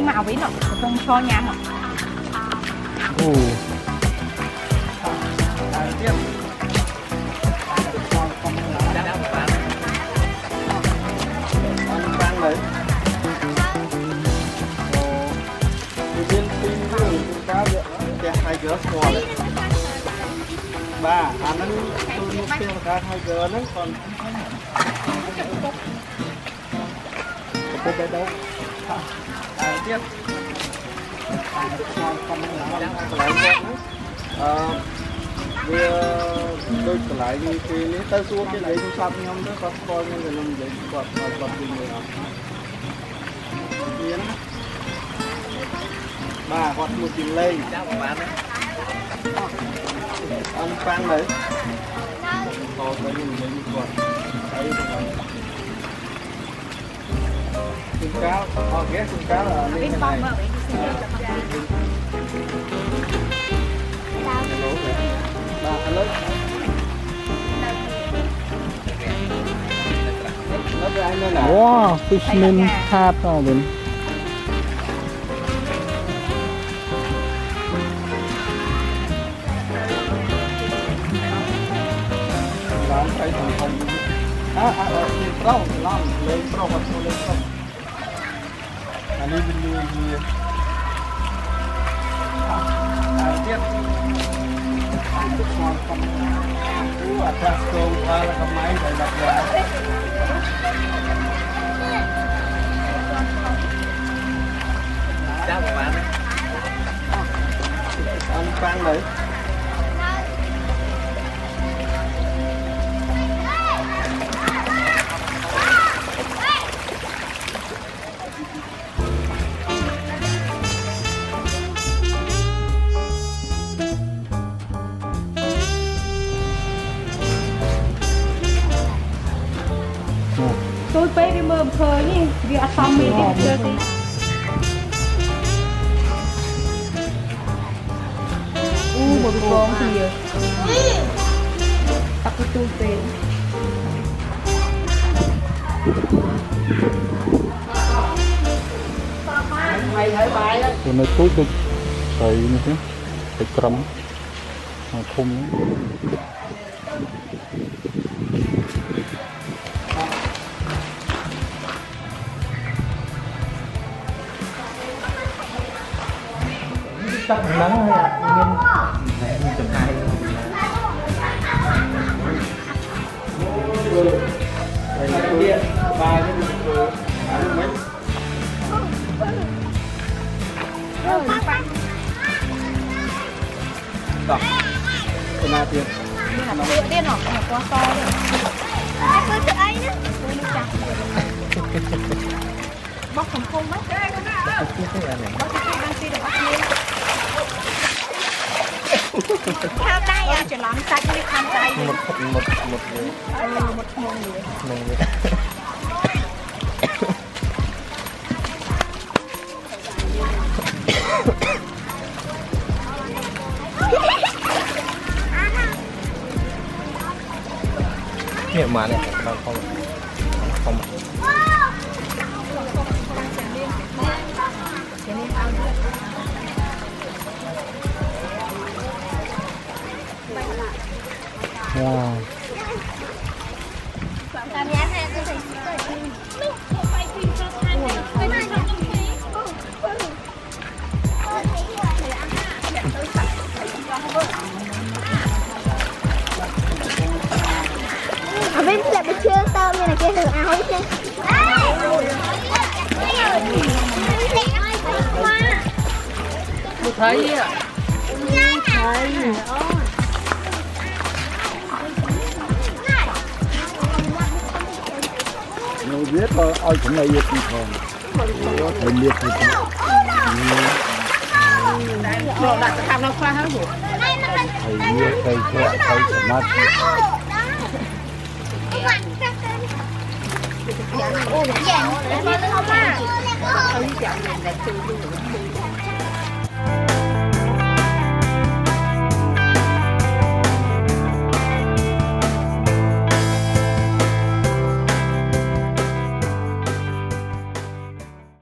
màu với nó không cho nhà nó. Ba, anh ấy tôi mua tiêu cả hai giờ nữa còn cái đâu tiếp đôi lại như thì nếu tới xuống cái đấy chúng sắp nhau đó có coi như là làm vậy còn gì nữa biến ba còn một tiền lên ăn pan đấy còn cái gì đấy còn đấy trứng cá ghét trứng cá là lên cái này wow, fishman hat đó mình phải thành công rau làm lên rau hoặc lên rau anh đi bên dưới tiếp atas câu là cái máy để đặt ra chào các bạn ăn pan đấy tôi phải đi mơ khơi nhỉ vì ăn xong mình đi chơi đi một con thì tắt cái tu tiền tụi nó cúi được rồi như thế phải cầm khung chắc nắng nguyên chụp hai điện ba cái mấy đọc cái nào tiền tựa điên hoặc là quá to tôi tự ấy nữa bóc thành khung mất bóc đang suy được bóc nhiên theo tay à chỉ làm sạch đi tham tay một miệng mà này không wow. Bên lại bị chưa tao như này kia được áo chứ. Tôi thấy á. Người biết thôi, ôi cũng này việc gì không? Thầy liệt thì rồi đặt cái tham nó khoa hết rồi. thầy liệt thầy thoại thầy sẽ mất. Ôi, nó không à.